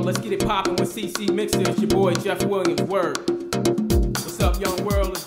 let's get it poppin' with CC Mixer. It's your boy Jeff Williams. Word. What's up, young world? Let's